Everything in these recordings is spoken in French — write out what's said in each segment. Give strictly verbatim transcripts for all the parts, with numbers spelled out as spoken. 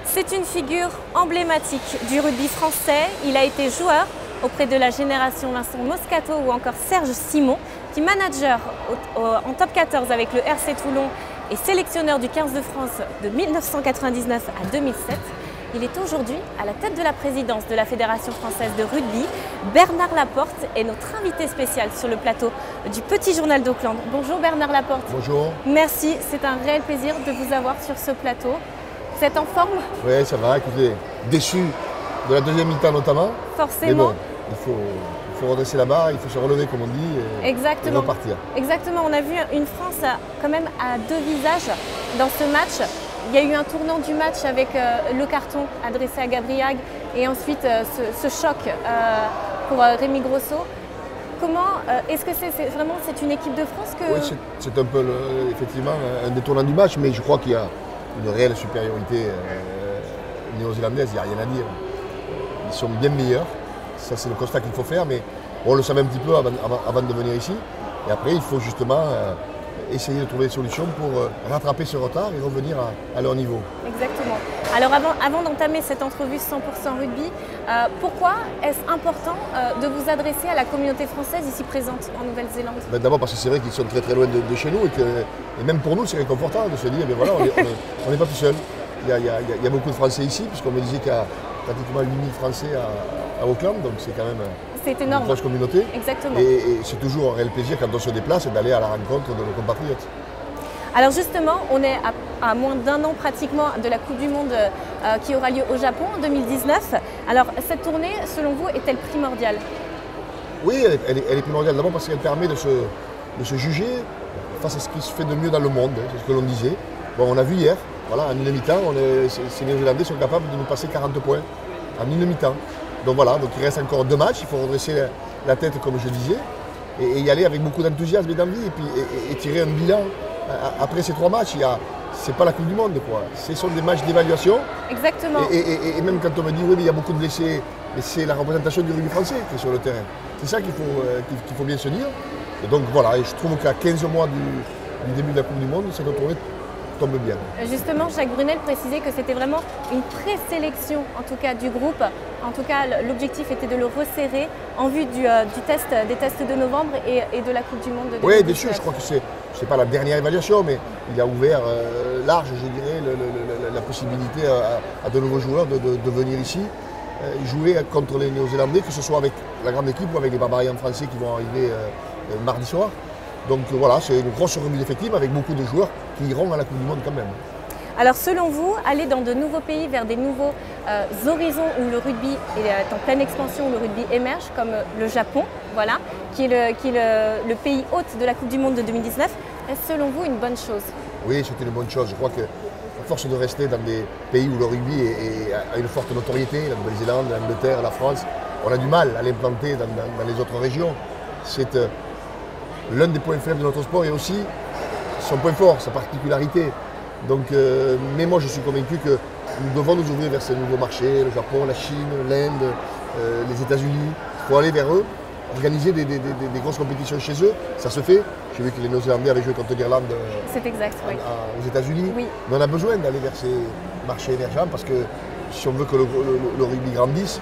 C'est une figure emblématique du rugby français. Il a été joueur auprès de la génération Vincent Moscato ou encore Serge Simon, qui manager au, au, en top quatorze avec le R C Toulon et sélectionneur du quinze de France de mille neuf cent quatre-vingt-dix-neuf à deux mille sept. Il est aujourd'hui à la tête de la présidence de la Fédération française de rugby. Bernard Laporte est notre invité spécial sur le plateau du Petit Journal d'Auckland. Bonjour Bernard Laporte. Bonjour. Merci, c'est un réel plaisir de vous avoir sur ce plateau. Vous êtes en forme? Oui, ça va, écoutez, déçu de la deuxième mi-temps notamment. Forcément. Mais bon, il faut, il faut redresser la barre, il faut se relever comme on dit et, Exactement. et repartir. Exactement, on a vu une France quand même à deux visages dans ce match. Il y a eu un tournant du match avec euh, le carton adressé à Gabriag et ensuite euh, ce, ce choc euh, pour euh, Rémi Grosso. Comment euh, est-ce que c'est est, vraiment c'est une équipe de France que... Oui, c'est un peu le, effectivement un détournant du match, mais je crois qu'il y a une réelle supériorité euh, néo-zélandaise, il n'y a rien à dire. Ils sont bien meilleurs, ça c'est le constat qu'il faut faire, mais on le savait un petit peu avant, avant, avant de venir ici. Et après, il faut justement euh, essayer de trouver des solutions pour euh, rattraper ce retard et revenir à, à leur niveau. Exactement. Alors avant, avant d'entamer cette entrevue cent pour cent rugby, euh, pourquoi est-ce important euh, de vous adresser à la communauté française ici présente en Nouvelle-Zélande? Ben D'abord parce que c'est vrai qu'ils sont très très loin de, de chez nous et, que, et même pour nous c'est réconfortant de se dire, ben voilà, on n'est pas tout seul. Il y, a, il, y a, il y a beaucoup de Français ici, puisqu'on me disait qu'il y a pratiquement huit mille Français à, à Auckland, donc c'est quand même c'est énorme. Une grosse communauté. Exactement. Et, et c'est toujours un réel plaisir quand on se déplace d'aller à la rencontre de nos compatriotes. Alors justement, on est à, à moins d'un an pratiquement de la Coupe du Monde euh, qui aura lieu au Japon en deux mille dix-neuf. Alors cette tournée, selon vous, est-elle primordiale? Oui, elle est, elle est, elle est primordiale d'abord parce qu'elle permet de se, de se juger face à ce qui se fait de mieux dans le monde, hein, c'est ce que l'on disait. Bon, on a vu hier, voilà, en une mi-temps, ces Néo-Zélandais sont capables de nous passer quarante points en une mi-temps. Donc voilà, donc il reste encore deux matchs, il faut redresser la, la tête comme je disais, et, et y aller avec beaucoup d'enthousiasme et d'envie, et puis et, et tirer un bilan. Après ces trois matchs, ce n'est pas la Coupe du Monde, quoi. Ce sont des matchs d'évaluation. Exactement. Et, et, et même quand on me dit oui, mais il y a beaucoup de blessés, mais c'est la représentation du rugby français qui est sur le terrain. C'est ça qu'il faut, euh, qu'il faut bien se dire. Et donc voilà, et je trouve qu'à quinze mois du, du début de la Coupe du Monde, cette tournée tombe bien. Justement, Jacques Brunel précisait que c'était vraiment une présélection, en tout cas du groupe. En tout cas, l'objectif était de le resserrer en vue du, euh, du test, des tests de novembre et, et de la Coupe du Monde de deux mille dix-neuf. Oui, bien sûr, je crois que c'est c'est pas la dernière évaluation, mais il a ouvert euh, large, je dirais, le, le, la possibilité à, à de nouveaux joueurs de, de, de venir ici euh, jouer contre les Néo-Zélandais, que ce soit avec la grande équipe ou avec les Barbarians français qui vont arriver euh, euh, mardi soir. Donc euh, voilà, c'est une grosse remise d'effectifs avec beaucoup de joueurs qui iront à la Coupe du Monde quand même. Alors selon vous, aller dans de nouveaux pays, vers des nouveaux euh, horizons où le rugby est en pleine expansion, où le rugby émerge, comme le Japon, voilà, qui est, le, qui est le, le pays hôte de la Coupe du Monde de deux mille dix-neuf, est-ce selon vous une bonne chose? Oui, c'est une bonne chose. Je crois qu'à force de rester dans des pays où le rugby est, est, a une forte notoriété, la Nouvelle-Zélande, l'Angleterre, la France, on a du mal à l'implanter dans, dans, dans les autres régions. C'est euh, l'un des points faibles de notre sport et aussi son point fort, sa particularité. Donc, euh, mais moi je suis convaincu que nous devons nous ouvrir vers ces nouveaux marchés, le Japon, la Chine, l'Inde, euh, les États-Unis. Il faut aller vers eux, organiser des, des, des, des grosses compétitions chez eux. Ça se fait. J'ai vu que les Néo-Zélandais avaient joué contre l'Irlande oui. aux États-Unis. Oui. Mais on a besoin d'aller vers ces marchés émergents parce que si on veut que le, le, le rugby grandisse,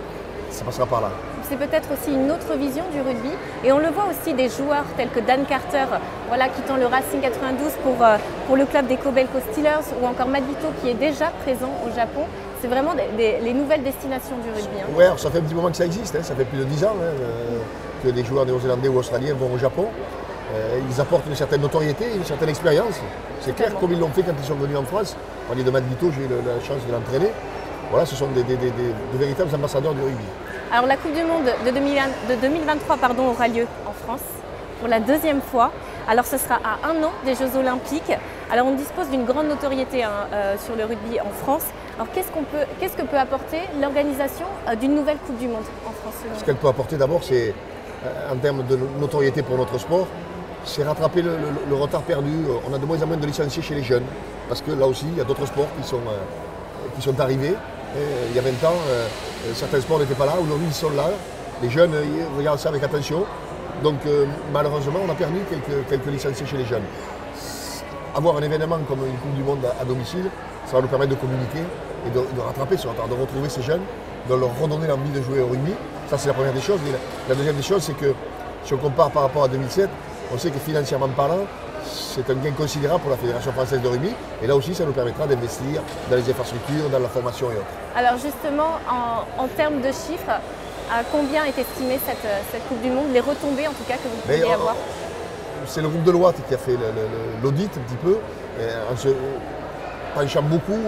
ça passera par là. C'est peut-être aussi une autre vision du rugby et on le voit aussi des joueurs tels que Dan Carter, voilà, quittant le Racing quatre-vingt-douze pour, euh, pour le club des Kobelco Steelers, ou encore Matt Vito qui est déjà présent au Japon. C'est vraiment des, des, les nouvelles destinations du rugby. Hein. Oui, ça fait un petit moment que ça existe, hein. Ça fait plus de dix ans hein, euh, que des joueurs néo-zélandais ou australiens vont au Japon. Euh, ils apportent une certaine notoriété, une certaine expérience. C'est clair, comme ils l'ont fait quand ils sont venus en France. On parlait de Matt Vito, j'ai eu la chance de l'entraîner. Voilà, ce sont des, des, des, des, de véritables ambassadeurs du rugby. Alors la Coupe du Monde de, deux mille vingt-trois pardon, aura lieu en France pour la deuxième fois. Alors ce sera à un an des Jeux Olympiques. Alors on dispose d'une grande notoriété hein, euh, sur le rugby en France. Alors qu'est-ce qu'on peut, qu'est-ce que peut apporter l'organisation euh, d'une nouvelle Coupe du Monde en France? Ce qu'elle peut apporter d'abord, c'est euh, en termes de notoriété pour notre sport, c'est rattraper le, le, le retard perdu. On a de moins en moins de licenciés chez les jeunes. Parce que là aussi, il y a d'autres sports qui sont, euh, qui sont arrivés. Et, il y a vingt ans, euh, certains sports n'étaient pas là, aujourd'hui ils sont là. Les jeunes ils regardent ça avec attention. Donc euh, malheureusement, on a perdu quelques, quelques licenciés chez les jeunes. Avoir un événement comme une Coupe du Monde à, à domicile, ça va nous permettre de communiquer et de, de rattraper ce retard, de retrouver ces jeunes, de leur redonner l'envie de jouer au rugby. Ça, c'est la première des choses. Mais la, la deuxième des choses, c'est que si on compare par rapport à deux mille sept, on sait que financièrement parlant, c'est un gain considérable pour la Fédération française de rugby. Et là aussi, ça nous permettra d'investir dans les infrastructures, dans la formation et autres. Alors justement, en, en termes de chiffres, à combien est estimée cette, cette Coupe du Monde, les retombées en tout cas que vous pourriez Mais, avoir? C'est le groupe de Deloitte qui a fait l'audit un petit peu, en se penchant beaucoup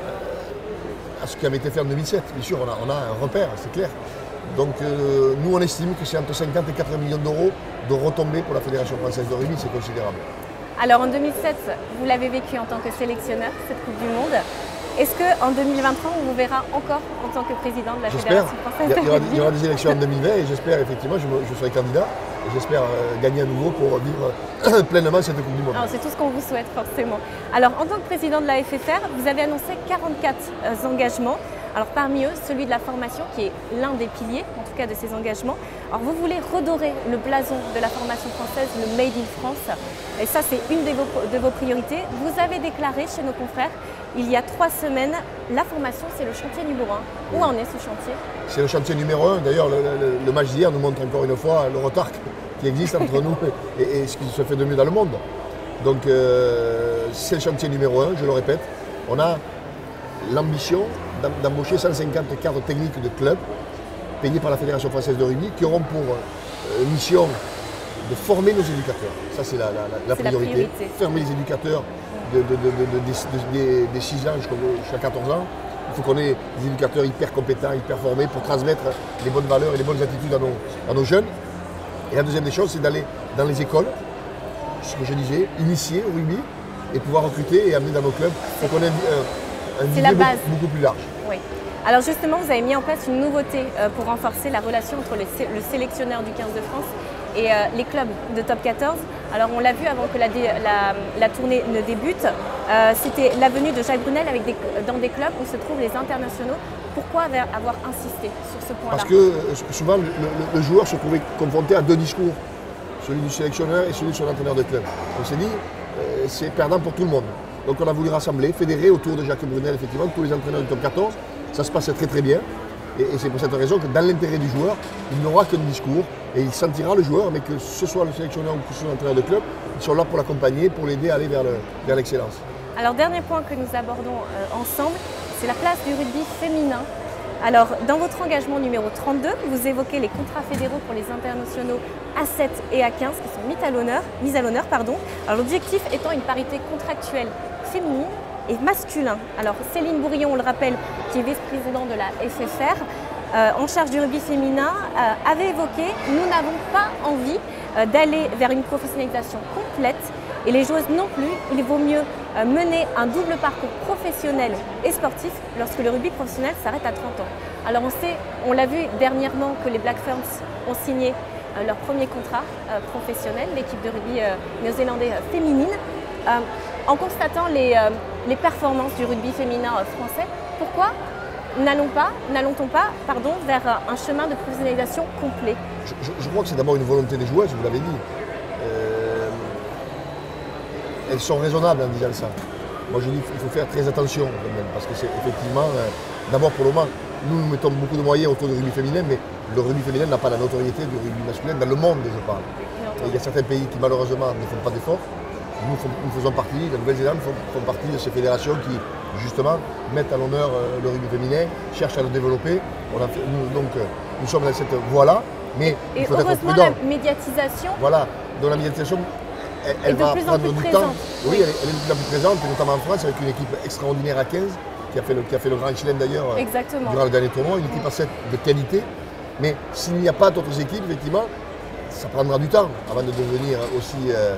à ce qui avait été fait en deux mille sept. Bien sûr, on a, on a un repère, c'est clair. Donc euh, nous, on estime que c'est entre cinquante et quatre millions d'euros de retombées pour la Fédération française de rugby, c'est considérable. Alors en deux mille sept, vous l'avez vécu en tant que sélectionneur, cette Coupe du Monde. Est-ce qu'en deux mille vingt-trois, on vous verra encore en tant que président de la Fédération française de rugby? Il y aura, il y aura des élections en deux mille vingt et j'espère effectivement, je, me, je serai candidat et j'espère euh, gagner à nouveau pour vivre euh, pleinement cette Coupe du Monde. C'est tout ce qu'on vous souhaite forcément. Alors en tant que président de la F F R, vous avez annoncé quarante-quatre euh, engagements. Alors parmi eux, celui de la formation qui est l'un des piliers, en tout cas de ces engagements. Alors vous voulez redorer le blason de la formation française, le Made in France. Et ça, c'est une de vos, de vos priorités. Vous avez déclaré chez nos confrères, il y a trois semaines, la formation, c'est le chantier numéro un. Où en est ce chantier? C'est le chantier numéro un. D'ailleurs, le, le, le match d'hier nous montre encore une fois le retard qui existe entre nous et, et ce qui se fait de mieux dans le monde. Donc euh, c'est le chantier numéro un, je le répète. On a l'ambition d'embaucher cent cinquante cadres techniques de clubs payés par la Fédération française de rugby qui auront pour euh, mission de former nos éducateurs. Ça, c'est la, la, la priorité. la priorité. Former les éducateurs de, de, de, de, de, de, de, des six ans jusqu'à quatorze ans. Il faut qu'on ait des éducateurs hyper compétents, hyper formés pour transmettre les bonnes valeurs et les bonnes attitudes à nos, à nos jeunes. Et la deuxième des choses, c'est d'aller dans les écoles, ce que je disais, initier au rugby et pouvoir recruter et amener dans nos clubs pour qu'on ait un, un niveau beaucoup, beaucoup plus large. Oui. Alors justement, vous avez mis en place une nouveauté euh, pour renforcer la relation entre les, le sélectionneur du quinze de France et euh, les clubs de top quatorze. Alors on l'a vu avant que la, la, la tournée ne débute, euh, c'était la venue de Jacques Brunel avec des, dans des clubs où se trouvent les internationaux. Pourquoi avoir insisté sur ce point-là? Parce que souvent le, le, le joueur se trouvait confronté à deux discours, celui du sélectionneur et celui de son entraîneur de club. On s'est dit, euh, c'est perdant pour tout le monde. Donc on a voulu rassembler, fédérer autour de Jacques Brunel effectivement tous les entraîneurs du top quatorze. Ça se passait très très bien. Et, et c'est pour cette raison que dans l'intérêt du joueur, il n'aura qu'un discours et il sentira le joueur, mais que ce soit le sélectionneur ou que ce soit l'entraîneur de club, ils sont là pour l'accompagner, pour l'aider à aller vers, le, vers l'excellence. Alors dernier point que nous abordons euh, ensemble, c'est la place du rugby féminin. Alors dans votre engagement numéro trente-deux, vous évoquez les contrats fédéraux pour les internationaux A sept et A quinze qui sont mis à l'honneur. Mis à l'honneur, pardon. Alors l'objectif étant une parité contractuelle féminine et masculin. Alors Céline Bourillon, on le rappelle, qui est vice-présidente de la F F R, euh, en charge du rugby féminin, euh, avait évoqué « Nous n'avons pas envie euh, d'aller vers une professionnalisation complète et les joueuses non plus. Il vaut mieux euh, mener un double parcours professionnel et sportif lorsque le rugby professionnel s'arrête à trente ans. » Alors on sait, on l'a vu dernièrement que les Black Ferns ont signé euh, leur premier contrat euh, professionnel, l'équipe de rugby euh, néo-zélandais euh, féminine. Euh, en constatant les, euh, les performances du rugby féminin euh, français, pourquoi n'allons pas, n'allons-on pas pardon, vers euh, un chemin de professionnalisation complet? je, je, je crois que c'est d'abord une volonté des joueuses, vous l'avez dit. Euh, elles sont raisonnables en disant ça. Moi je dis qu'il faut faire très attention quand même, parce que c'est effectivement, euh, d'abord pour le moment, nous nous mettons beaucoup de moyens autour du rugby féminin, mais le rugby féminin n'a pas la notoriété du rugby masculin dans le monde, je parle. Et il y a certains pays qui malheureusement ne font pas d'efforts. Nous, nous faisons partie, la Nouvelle-Zélande font, font partie de ces fédérations qui, justement, mettent à l'honneur euh, le rugby féminin, cherchent à le développer. On a fait, nous, donc, euh, nous sommes dans cette voie-là, mais et, il faut et être prudent. La médiatisation. Voilà, donc la médiatisation, elle, elle va prendre du temps. Oui, oui. Elle, elle est de plus en plus présente, notamment en France, avec une équipe extraordinaire à quinze, qui a fait le, qui a fait le grand chelem d'ailleurs durant le dernier tournoi, une équipe à sept de qualité. Mais s'il n'y a pas d'autres équipes, effectivement, ça prendra du temps avant de devenir aussi euh,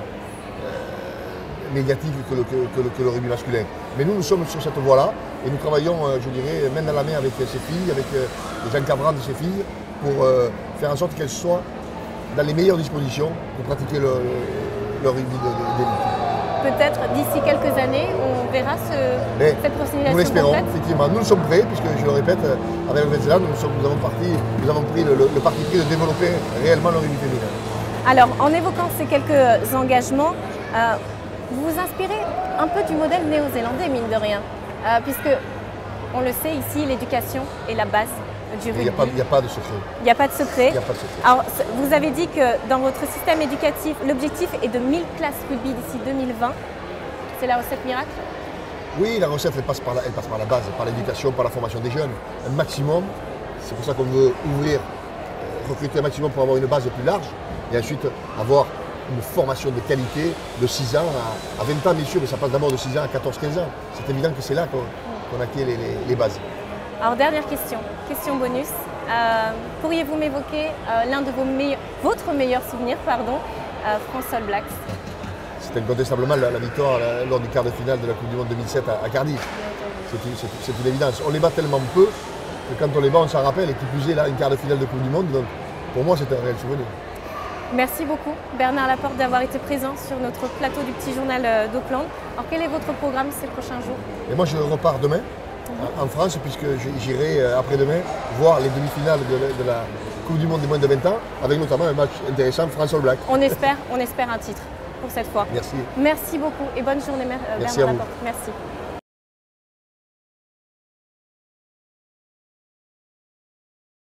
euh, médiatique que le, que, que, le, que le rugby masculin. Mais nous, nous sommes sur cette voie-là et nous travaillons, euh, je dirais, main dans la main avec ces filles, avec euh, les encadrant de ces filles, pour euh, faire en sorte qu'elles soient dans les meilleures dispositions pour pratiquer le, le, le rugby d'élite. Peut-être d'ici quelques années, on verra ce, cette professionnalisation. Nous l'espérons, effectivement. Nous sommes prêts, puisque je le répète, avec la Nouvelle-Zélande, nous, nous, avons parti, nous avons pris le, le, le parti pris de développer réellement le rugby féminin. Alors, en évoquant ces quelques engagements, euh, vous vous inspirez un peu du modèle néo-zélandais, mine de rien, euh, puisque On le sait ici, l'éducation est la base du rugby. Il n'y a, a pas de secret. Il n'y a pas de secret. Il n'y a pas de secret. Alors, vous avez dit que dans votre système éducatif, l'objectif est de mille classes rugby d'ici deux mille vingt. C'est la recette miracle? Oui, la recette, elle passe par la, elle passe par la base, par l'éducation, par la formation des jeunes. Un maximum, c'est pour ça qu'on veut ouvrir, euh, recruter un maximum pour avoir une base plus large et ensuite avoir une formation de qualité de six ans à, à vingt ans, bien sûr, mais ça passe d'abord de six ans à quatorze quinze ans. C'est évident que c'est là qu'on qu'on acquiert les, les, les bases. Alors, dernière question, question bonus. Euh, Pourriez-vous m'évoquer euh, l'un de vos meilleurs, votre meilleur souvenir, pardon, euh, France All Blacks? C'était incontestablement la, la victoire la, lors du quart de finale de la Coupe du Monde deux mille sept à, à Cardiff. C'est une évidence. On les bat tellement peu que quand on les bat, on s'en rappelle, et qui plus est là, une quart de finale de Coupe du Monde. Donc pour moi, c'est un réel souvenir. Merci beaucoup Bernard Laporte d'avoir été présent sur notre plateau du Petit Journal d'Auckland. Alors quel est votre programme ces prochains jours? Et moi je repars demain mmh. en France, puisque j'irai après-demain voir les demi-finales de, de la Coupe du Monde des moins de vingt ans, avec notamment un match intéressant France All Blacks. On espère, on espère un titre pour cette fois. Merci. Merci beaucoup et bonne journée Bernard Laporte. Merci.